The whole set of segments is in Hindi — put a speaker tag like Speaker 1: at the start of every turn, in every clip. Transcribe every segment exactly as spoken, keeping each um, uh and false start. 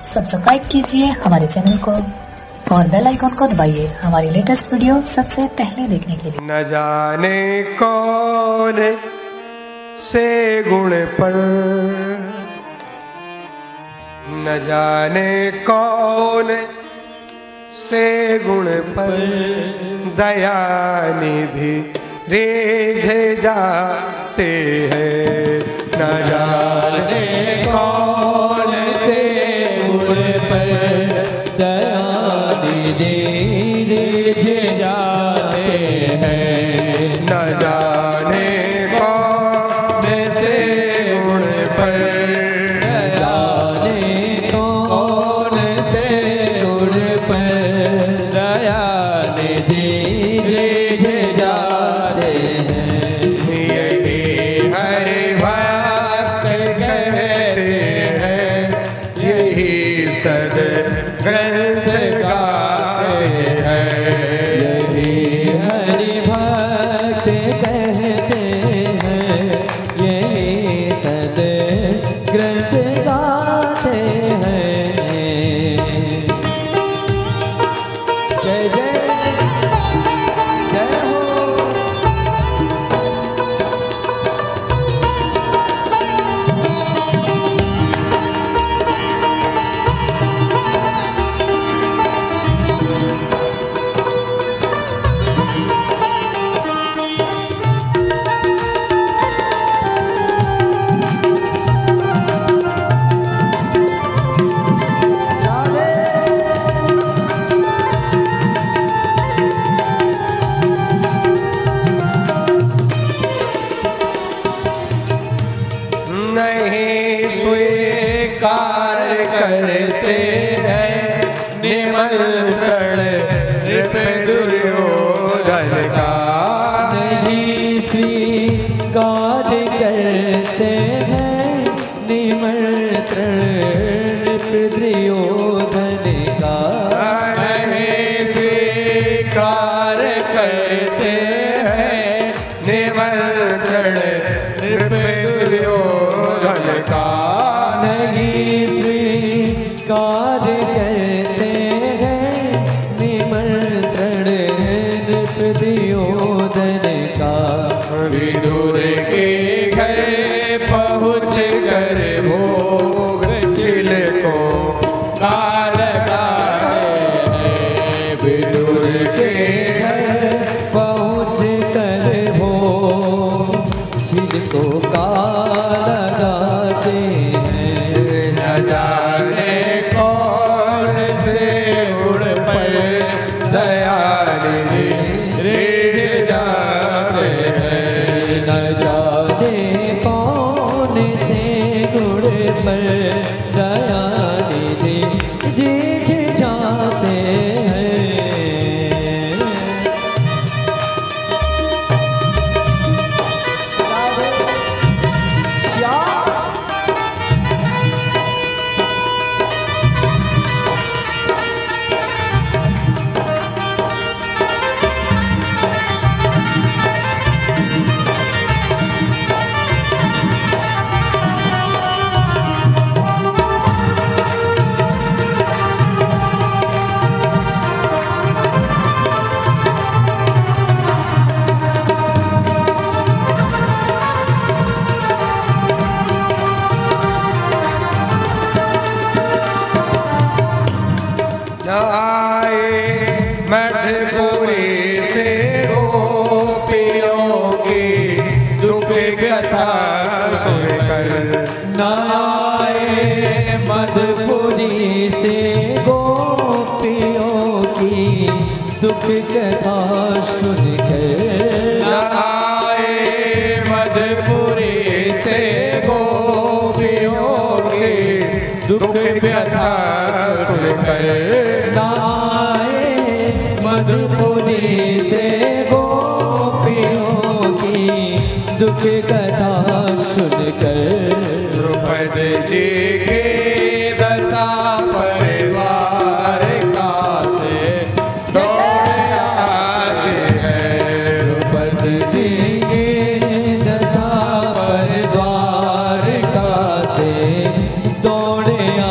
Speaker 1: सब्सक्राइब कीजिए हमारे चैनल को और बेल आइकन को दबाइए हमारी लेटेस्ट वीडियो सबसे पहले देखने के लिए।
Speaker 2: न जाने कौन से गुण पर, न जाने कौन से गुण पर दया निधि रेझ जाते हैं। न जाने कौन से गुण पर दया निधि रेझ जाते हैं। न जाने कौन से गुण पर
Speaker 3: जाने कौन से गुण पर दया निधि रेझ जाते हैं।
Speaker 2: यही हरि भक्त कहते हैं, यही सद ग्रंथ गाते हैं।
Speaker 3: यही हरि भक्त कहते हैं, यही सद ग्रंथ गाते हैं। जय जय जय हो।
Speaker 2: नहीं स्वीकार करते हैं निमंत्रण नृप दुर्योधन का।
Speaker 3: नहीं स्वीकार करते हैं निमंत्रण नृप दुर्योधन का।
Speaker 2: नहीं स्वीकार करते हैं निमंत्रण नृप दुर्योधन का।
Speaker 3: नहीं स्वीकार करते हैं निमंत्रण नृप दुर्योधन का।
Speaker 2: विदुर के घर पहुँच कर भोग चिल को काल गाए। विदुर के
Speaker 3: घर पहुँच कर वो छिलको का लगाते हैं।
Speaker 2: न जाने कौन से गुण पर दया निधि रेझ जाते हैं।
Speaker 3: न जाने कौन से गुण पर दया निधि रेझ जाते हैं। श्याम
Speaker 2: न आए मधुपुरी से गोपियों की दुख व्यथा सुनकर।
Speaker 3: न आए मधुपुरी से गोपियों की दुख कथा सुनकर।
Speaker 2: न आए मधुपुरी से गोपियों की दुख व्यथा सुनकर।
Speaker 3: न आए मधुपुरी से गोपियों की दुख कथा सुनकर।
Speaker 2: द्रौपदी जी के दशा परिवार का से दौड़ आते हैं।
Speaker 3: द्रौपदी जी के दशा पर द्वार का से दौड़े आते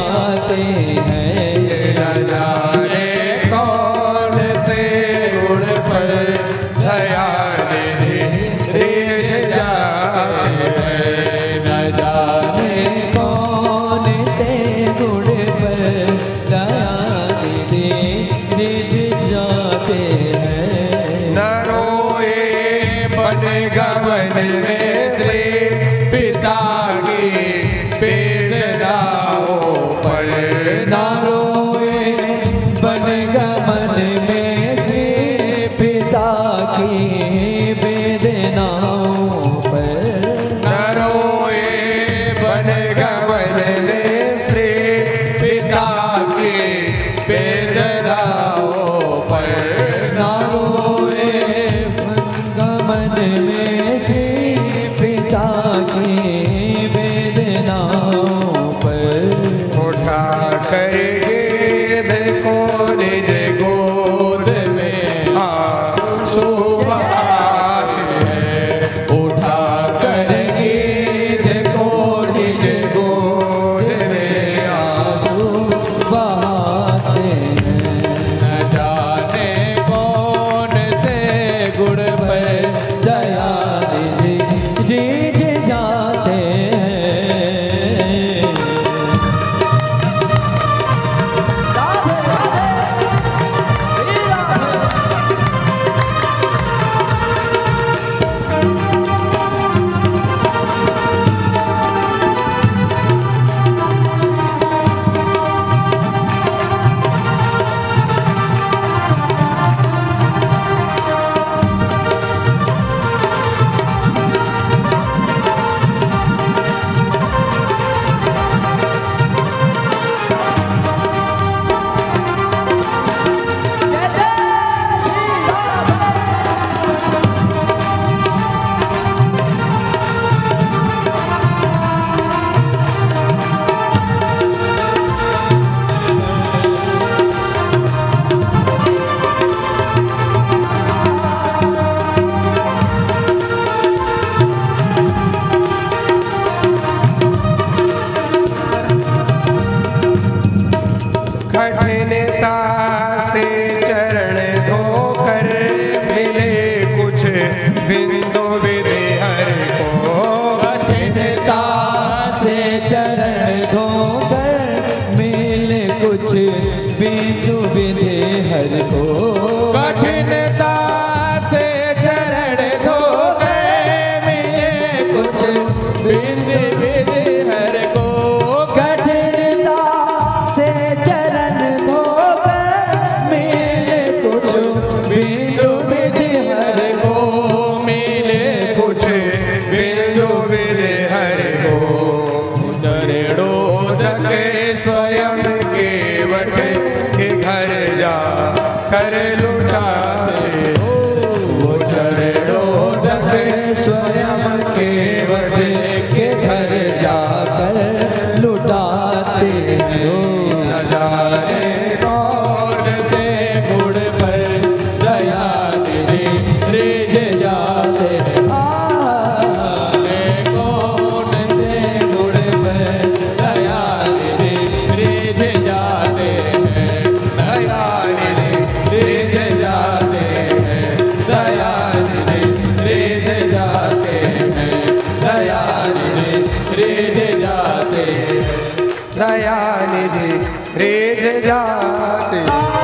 Speaker 3: जाते हैं।
Speaker 2: न जाने कौन से गुण पर दया निधि रिझ जाते हैं।
Speaker 3: न जाने कौन से गुण पर दया निधि रिझ जाते हैं।
Speaker 2: न रोए बन गमन में से पिता की वेदनाओं पर।
Speaker 3: ना रोए बन गमन में से पिता की वेदनाओं पर।
Speaker 2: न रोए बन गमन में से पिता की वेदनाओं पर।
Speaker 3: ना रोए गमन में से पिता की वेदनाओं पर।
Speaker 2: उठा कर गेंद को निज गोद में आंसू बहाते हैं। उठा कर गेंद को निज गोद में आंसू
Speaker 3: बहाते हैं।
Speaker 2: न जाने
Speaker 3: कौन से गुण पर दया निधि रिझ जाते हैं।
Speaker 2: कठिनता से चरण धोकर मिले कुछ बिंदु विधि हर को।
Speaker 3: कठिनता से चरण धोकर मिले कुछ बिंदु विधि हर को।
Speaker 2: कठिनता से चरण धोकर मिले कुछ बिंदु विधि हर को।
Speaker 3: कठिनता से चरण धोकर मिले कुछ बिंदु विधि हर को।
Speaker 2: मिले कुछ बिंदु विधि हर को। चरणों धके स्वयं केवट के घर जा कर लुटाते हो। वो चरणों धके
Speaker 3: स्वयं केवट के घर जाकर लुटाते हो।
Speaker 2: न जाने कौन से गुण पर दया निधि रिझ जाते हैं।
Speaker 3: आने कौन से गुण पर दया निधि रिझ जाते हैं।
Speaker 2: दया निधि रिझ जाते हैं। दया निधि रिझ जाते हैं। दया निधि रिझ जाते हैं। दया निधि रिझ जाते हैं।